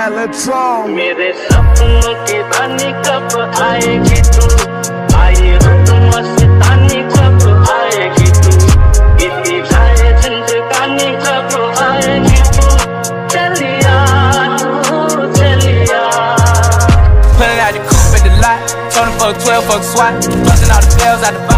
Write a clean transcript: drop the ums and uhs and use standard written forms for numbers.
Megatron। मेरे सपनों की रानी कब आएगी तू, आए रुत मस्तानी कब आएगी तू, इतनी जाए जिंदगानी कब आएगी तू, चलिया तू चलिया। Pulling out the coupe at the lot, told him fuck 12, fuck SWAT, busting all the bells out the box.